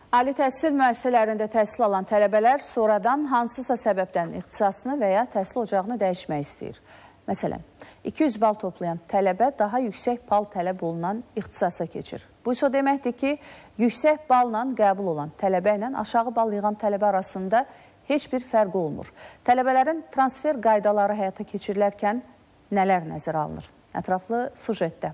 Ali təhsil müəssisələrində təhsil alan tələbələr sonradan hansısa səbəbdən ixtisasını və ya təhsil ocağını dəyişmək istəyir. Məsələn, 200 bal toplayan tələbə daha yüksək bal tələb olunan ixtisasa keçir. Bu isə deməkdir ki, yüksək balla qəbul olan tələbə ilə aşağı bal yığan tələbə arasında heç bir fərq olmur. Tələbələrin transfer qaydaları həyata keçirilərkən nələr nəzərə alınır? Ətraflı sujetdə.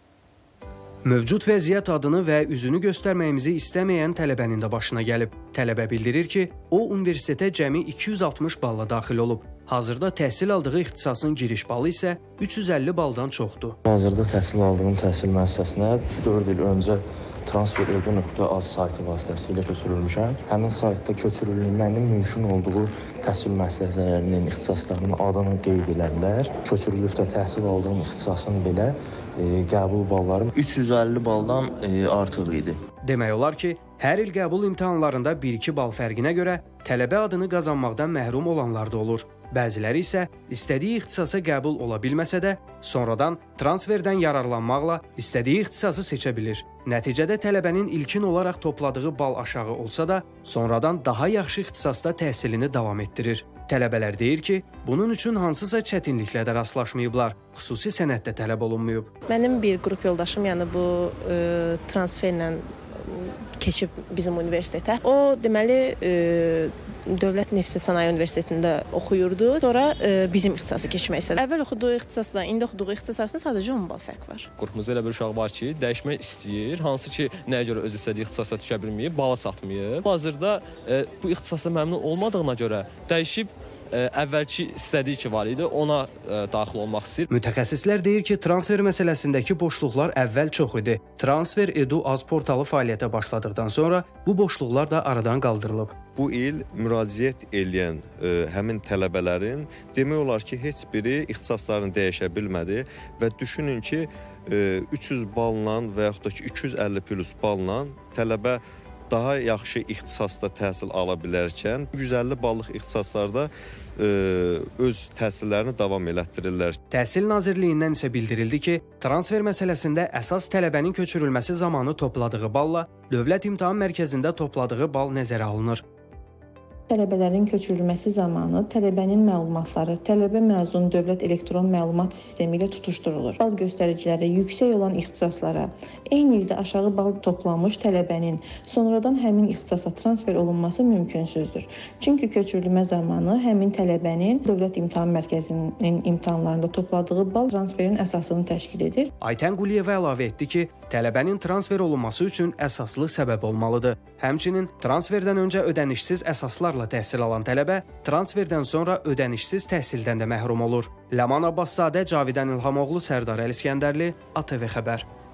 Mövcud vəziyyət adını və üzünü göstərməyimizi istəməyən tələbənin də başına gəlib. Tələbə bildirir ki, o universitetə cəmi 260 balla daxil olub. Hazırda təhsil aldığı ixtisasın giriş balı isə 350 baldan çoxdur. Hazırda təhsil aldığım təhsil müəssisəsinə 4 il öncə transfer.edu.az saytı vasitəsilə köçürülmüşəm. Həmin saytda köçürülmənin mümkün olduğu təhsil müəssisələrinin ixtisaslarının adını qeyd edilər. Köçürülükdə təhsil aldığım ixtisasın belə qəbul ballarım 350 baldan artıq idi. Demək olar ki, hər il qəbul imtahanlarında 1-2 bal fərqinə görə tələbə adını qazanmaqdan məhrum olanlar da olur. Bəziləri isə istədiyi ixtisasa qəbul ola bilməsə də, sonradan transferdən yararlanmaqla istədiyi ixtisası seçə bilir. Nəticədə tələbənin ilkin olaraq topladığı bal aşağı olsa da, sonradan daha yaxşı ixtisasda təhsilini davam etdirir. Tələbələr deyir ki, bunun üçün hansısa çətinliklə də rastlaşmayıblar, xüsusi sənəd də tələb olunmayıb. Mənim bir qrup yoldaşım, yəni bu transferlə keçib bizim universitetə. O, deməli, Dövlət Neft və Sənaye Universitetində oxuyurdu. Sonra bizim ixtisası keçmək istədi. Əvvəl oxuduğu ixtisasla indi oxuduğu ixtisas arasında sadəcə 10 bal fərq var. Qrupumuzda elə bir uşaq var ki, dəyişmək istəyir. Hansı ki, nəyə görə öz istədiyi ixtisasa düşə bilməyib, bala çatmayıb. Hazırda bu ixtisasla məmnun olmadığına görə dəyişib əvvəlki istədiyi ki var idi, ona daxil olmaq istəyir. Mütəxəssislər deyir ki, transfer məsələsindəki boşluqlar əvvəl çox idi. Transfer.edu.az portalı fəaliyyətə başladıqdan sonra bu boşluqlar da aradan qaldırılıb. Bu il müraciət edən həmin tələbələrin demək olar ki, heç biri ixtisaslarını dəyişə bilmədi və düşünün ki, 300 balla və yaxud da ki, 250 plus balla tələbə daha yaxşı ixtisasda təhsil ala bilərkən 150 ballıq ixtisaslarda öz təhsillərini davam elətdirirlər. Təhsil Nazirliyindən isə bildirildi ki, transfer məsələsində əsas tələbənin köçürülməsi zamanı topladığı balla Dövlət İmtahan Mərkəzində topladığı bal nəzərə alınır. Tələbələrin köçürülməsi zamanı tələbənin məlumatları tələbə məzun dövlət elektron məlumat sistemi ilə tutuşdurulur. Bal göstəriciləri yüksək olan ixtisaslara, eyni ildə aşağı bal toplamış tələbənin sonradan həmin ixtisasa transfer olunması mümkünsüzdür. Çünki köçürülmə zamanı həmin tələbənin Dövlət İmtahan Mərkəzinin imtahanlarında topladığı bal transferin əsasını təşkil edir. Aytən Quliyeva əlavə etdi ki, tələbənin transfer olunması üçün əsaslı səbəb olmalıdır. Həmçinin transferdən öncə ödənişsiz əsaslarla təhsil alan tələbə transferdən sonra ödənişsiz təhsildən də məhrum olur. Ləman Abbaszadə, Cavidən İlhamoğlu, Sərdar Əliskəndərli, ATV Xəbər.